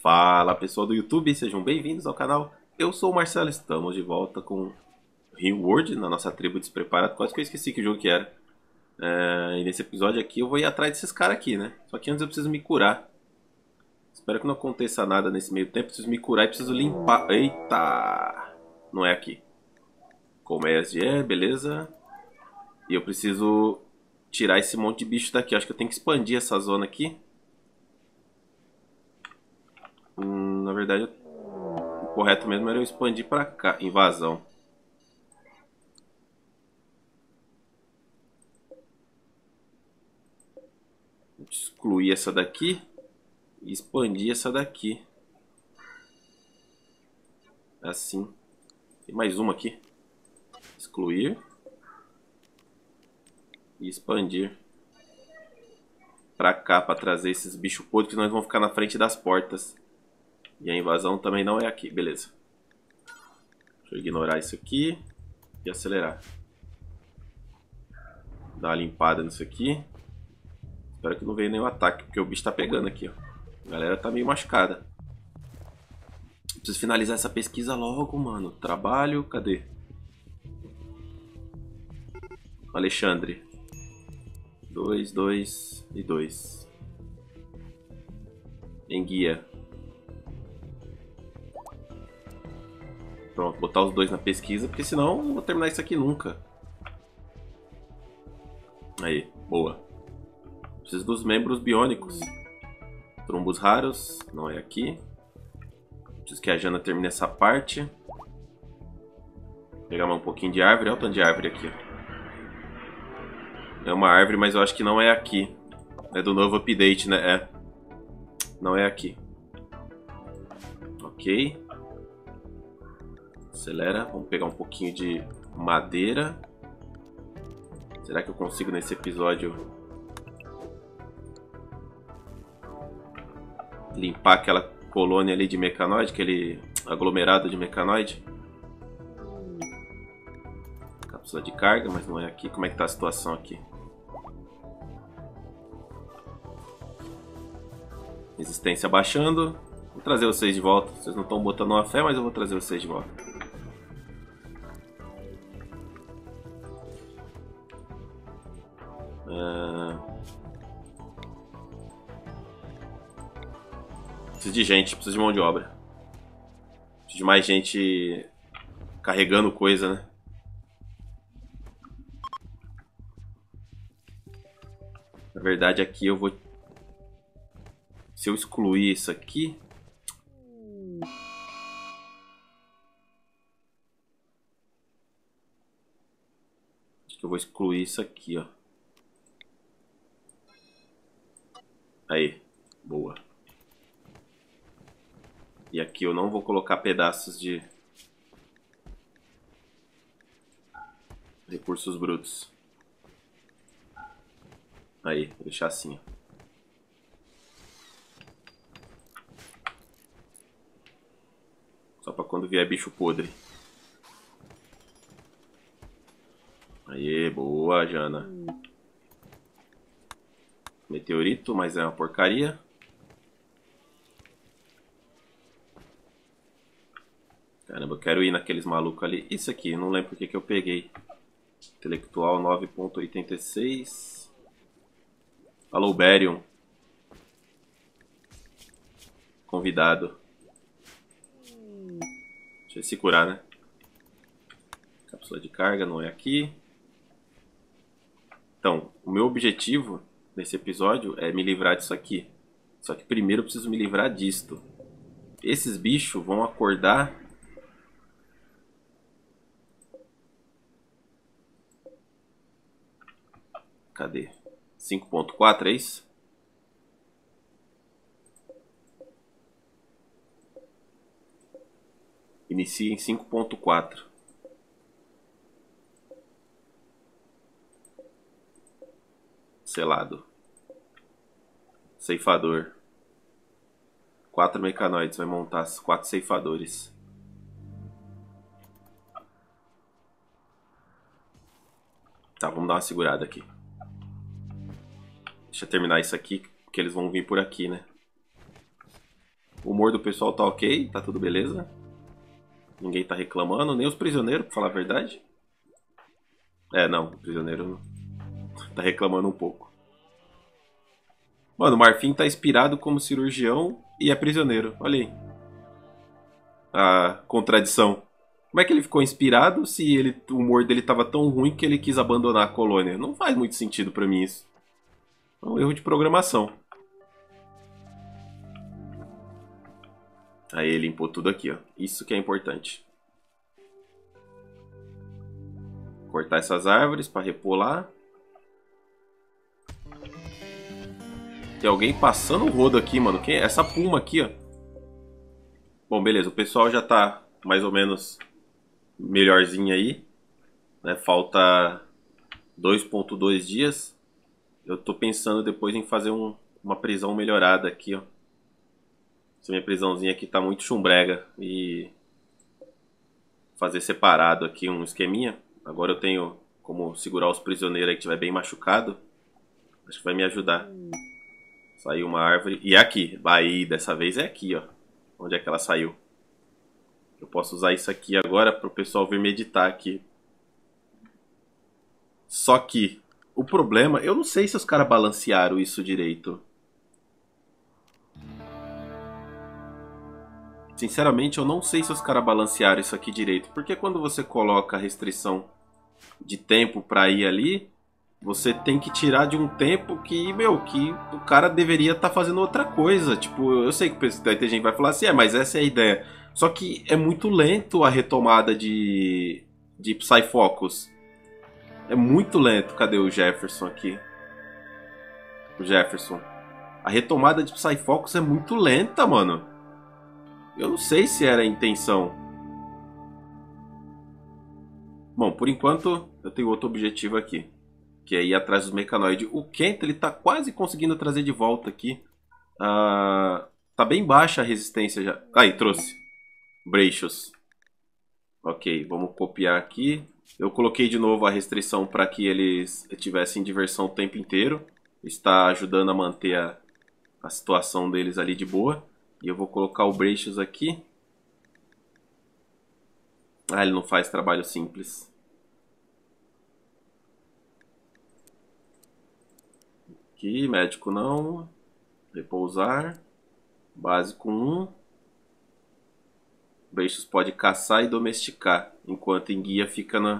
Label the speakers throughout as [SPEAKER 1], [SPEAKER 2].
[SPEAKER 1] Fala pessoal do YouTube, sejam bem-vindos ao canal. Eu sou o Marcelo, estamos de volta com Rimworld na nossa tribo despreparada. Quase que eu esqueci que jogo que era. E nesse episódio aqui eu vou ir atrás desses caras aqui, né? Só que antes eu preciso me curar. Espero que não aconteça nada nesse meio tempo. Preciso me curar e preciso limpar. Eita! Não é aqui. Comércio beleza. E eu preciso tirar esse monte de bicho daqui. Acho que eu tenho que expandir essa zona aqui. Na verdade, o correto mesmo era eu expandir pra cá. Invasão. Vou excluir essa daqui e expandir essa daqui. Assim. Tem mais uma aqui. Excluir. E expandir. Pra cá, pra trazer esses bichos podres que nós vamos ficar na frente das portas. E a invasão também não é aqui, beleza. Deixa eu ignorar isso aqui e acelerar. Dar uma limpada nisso aqui. Espero que não venha nenhum ataque, porque o bicho tá pegando aqui, ó. A galera tá meio machucada. Preciso finalizar essa pesquisa logo, mano. Trabalho, cadê? Alexandre. 2, 2 e 2. Enguia. Pronto, botar os dois na pesquisa, porque senão eu não vou terminar isso aqui nunca. Aí, boa. Preciso dos membros biônicos. Trombos raros, não é aqui. Preciso que a Jana termine essa parte. Vou pegar mais um pouquinho de árvore, olha o tanto de árvore aqui. É uma árvore, mas eu acho que não é aqui. É do novo update, né? É. Não é aqui. Ok. Acelera. Vamos pegar um pouquinho de madeira. Será que eu consigo nesse episódio limpar aquela colônia ali de mecanoide, aquele aglomerado de mecanoide? Cápsula de carga, mas não é aqui. Como é que tá a situação aqui? Resistência baixando. Vou trazer vocês de volta. Vocês não estão botando uma fé, mas eu vou trazer vocês de volta. Preciso de gente, preciso de mão de obra. Preciso de mais gente carregando coisa, né? Na verdade aqui eu vou... Se eu excluir isso aqui... Acho que eu vou excluir isso aqui, ó. Aí, boa. E aqui eu não vou colocar pedaços de recursos brutos. Aí, vou deixar assim, ó. Só pra quando vier bicho podre. Aí, boa, Jana. Meteorito, mas é uma porcaria. Caramba, eu quero ir naqueles malucos ali. Isso aqui, não lembro porque que eu peguei. Intelectual 9.86. Alô, Berium. Convidado. Deixa ele se curar, né? Cápsula de carga não é aqui. Então, o meu objetivo nesse episódio é me livrar disso aqui. Só que primeiro eu preciso me livrar disto. Esses bichos vão acordar. Cadê? 5.4, é isso? Inicia em 5.4. Selado. Ceifador. 4 mecanoides. Vai montar 4 ceifadores. Tá, vamos dar uma segurada aqui. Deixa eu terminar isso aqui, porque eles vão vir por aqui, né? O humor do pessoal tá ok, tá tudo beleza. Ninguém tá reclamando, nem os prisioneiros, pra falar a verdade. É, não, o prisioneiro tá reclamando um pouco. Mano, o Marfim tá inspirado como cirurgião e é prisioneiro. Olha aí. A contradição. Como é que ele ficou inspirado se o humor dele tava tão ruim que ele quis abandonar a colônia? Não faz muito sentido pra mim isso. É um erro de programação. Aí ele limpou tudo aqui, ó. Isso que é importante. Cortar essas árvores pra repolar. Tem alguém passando o rodo aqui, mano. Quem é? Essa puma aqui, ó. Bom, beleza. O pessoal já tá mais ou menos melhorzinho aí. Né? Falta 2.2 dias. Eu tô pensando depois em fazer uma prisão melhorada aqui, ó. Essa minha prisãozinha aqui tá muito chumbrega. E fazer separado aqui um esqueminha. Agora eu tenho como segurar os prisioneiros aí que estiver bem machucado. Acho que vai me ajudar. Saiu uma árvore. E é aqui. Aí, dessa vez é aqui, ó. Onde é que ela saiu? Eu posso usar isso aqui agora para o pessoal vir meditar aqui. Só que o problema... Eu não sei se os caras balancearam isso direito. Sinceramente, eu não sei se os caras balancearam isso aqui direito. Porque quando você coloca a restrição de tempo para ir ali... Você tem que tirar de um tempo que, que o cara deveria estar fazendo outra coisa. Tipo, eu sei que vai ter gente que vai falar assim, mas essa é a ideia. Só que é muito lento a retomada de Psyfocus. É muito lento. Cadê o Jefferson aqui? O Jefferson. A retomada de Psyfocus é muito lenta, mano. Eu não sei se era a intenção. Bom, por enquanto eu tenho outro objetivo aqui. Que é ir atrás dos mecanoides. O Kent, ele tá quase conseguindo trazer de volta aqui. Tá bem baixa a resistência já. Aí, trouxe. Brachos. Ok, vamos copiar aqui. Eu coloquei de novo a restrição para que eles tivessem diversão o tempo inteiro. Está ajudando a manter a situação deles ali de boa. E eu vou colocar o Brachos aqui. Ele não faz trabalho simples. Aqui, médico não. Repousar. Básico 1. Brachos pode caçar e domesticar. Enquanto em guia fica na...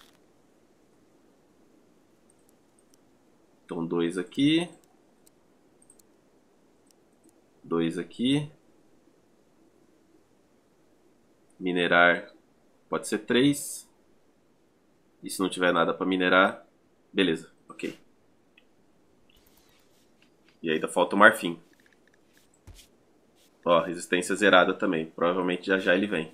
[SPEAKER 1] Então 2 aqui. 2 aqui. Minerar pode ser 3. E se não tiver nada para minerar, beleza, ok. E ainda falta o marfim. Ó, resistência zerada também. Provavelmente já já ele vem.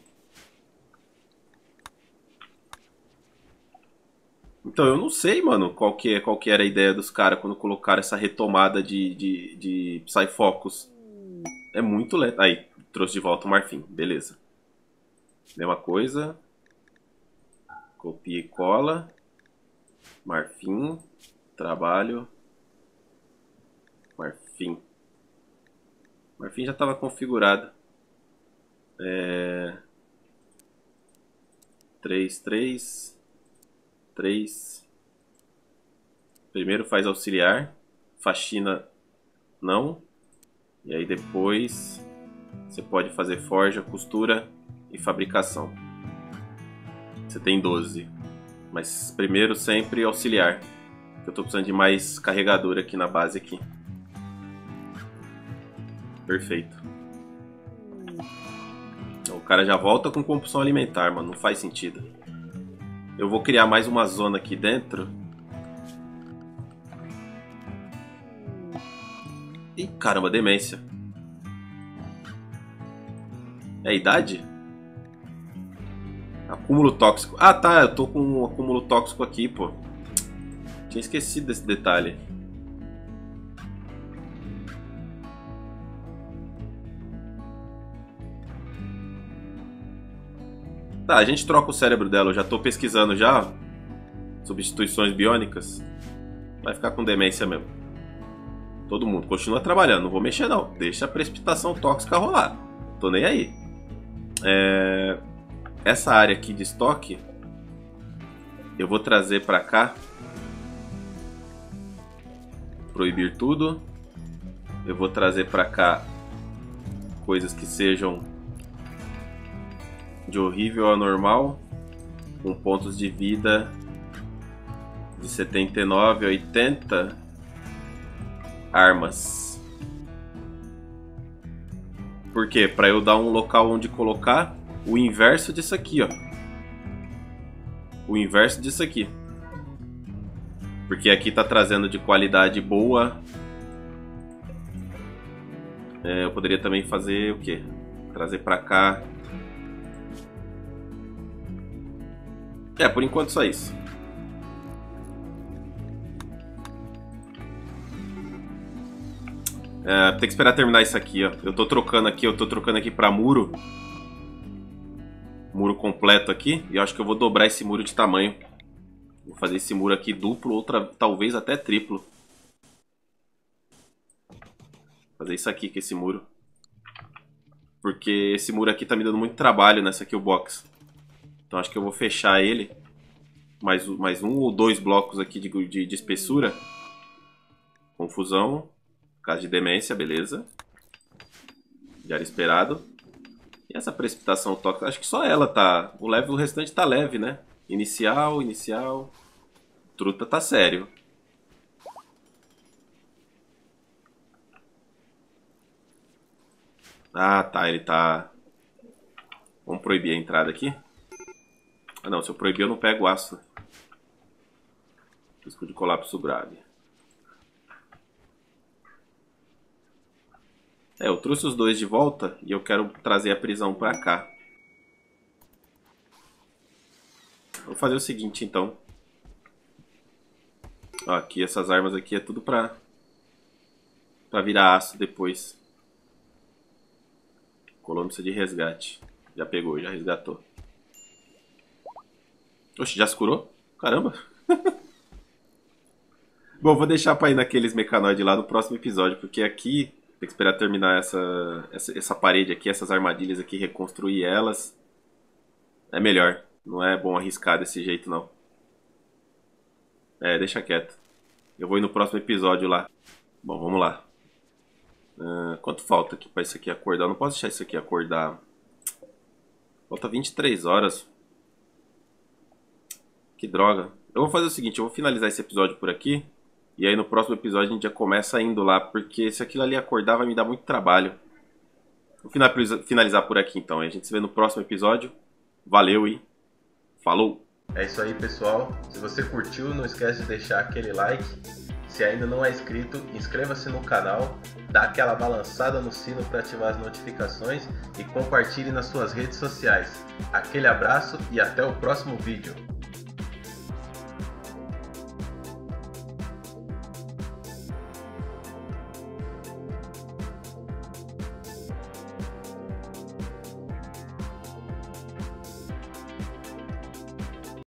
[SPEAKER 1] Então eu não sei, mano, qual que era a ideia dos caras quando colocaram essa retomada de Psyfocus. É muito lento. Aí, trouxe de volta o marfim. Beleza. Mesma coisa. Copia e cola. Marfim. Trabalho. Marfim. Marfim já estava configurado. 3, 3. 3. Primeiro faz auxiliar. Faxina não. E aí depois você pode fazer forja, costura e fabricação. Você tem 12. Mas primeiro sempre auxiliar. Eu estou precisando de mais carregador aqui na base aqui. Perfeito. Então, o cara já volta com compulsão alimentar, mano. Não faz sentido. Eu vou criar mais uma zona aqui dentro. Ih, caramba, demência. É a idade? Acúmulo tóxico. Ah, tá. Eu tô com um acúmulo tóxico aqui, pô. Tinha esquecido desse detalhe. Tá, a gente troca o cérebro dela. Eu já tô pesquisando já. Substituições biônicas. Vai ficar com demência mesmo. Todo mundo continua trabalhando, não vou mexer não. Deixa a precipitação tóxica rolar. Tô nem aí. Essa área aqui de estoque eu vou trazer pra cá. Proibir tudo. Eu vou trazer pra cá coisas que sejam de horrível a normal, com pontos de vida de 79 a 80. Armas. Por quê? Pra eu dar um local onde colocar o inverso disso aqui, ó. O inverso disso aqui. Porque aqui tá trazendo de qualidade boa. Eu poderia também fazer o quê? Trazer pra cá. Por enquanto só isso. Tem que esperar terminar isso aqui, ó. Eu tô trocando aqui pra muro. Muro completo aqui. E eu acho que eu vou dobrar esse muro de tamanho. Vou fazer esse muro aqui duplo, talvez até triplo. Fazer isso aqui com esse muro. Porque esse muro aqui tá me dando muito trabalho nessa kill box. Então acho que eu vou fechar ele. Mais um ou dois blocos aqui de espessura. Confusão. Caso de demência, beleza. Já era esperado. E essa precipitação tóxica, acho que só ela tá. O restante tá leve, né? Inicial. Truta tá sério. Ah, tá, ele tá... Vamos proibir a entrada aqui. Ah não, se eu proibir eu não pego aço. Risco de colapso grave. Eu trouxe os dois de volta e eu quero trazer a prisão pra cá. Vou fazer o seguinte então. Ó, aqui essas armas aqui é tudo pra virar aço depois. Colônia de resgate. Já pegou, já resgatou. Oxe, já se curou? Caramba! Bom, vou deixar pra ir naqueles mecanoides lá no próximo episódio, porque aqui tem que esperar terminar essa parede aqui, essas armadilhas aqui, reconstruir elas. É melhor. Não é bom arriscar desse jeito, não. Deixa quieto. Eu vou ir no próximo episódio lá. Bom, vamos lá. Quanto falta aqui pra isso aqui acordar? Eu não posso deixar isso aqui acordar. Falta 23 horas. Que droga. Eu vou fazer o seguinte, eu vou finalizar esse episódio por aqui. E aí no próximo episódio a gente já começa indo lá. Porque se aquilo ali acordar vai me dar muito trabalho. Vou finalizar por aqui então. A gente se vê no próximo episódio. Valeu e falou! É isso aí, pessoal. Se você curtiu, não esquece de deixar aquele like. Se ainda não é inscrito, inscreva-se no canal, dá aquela balançada no sino para ativar as notificações e compartilhe nas suas redes sociais. Aquele abraço e até o próximo vídeo.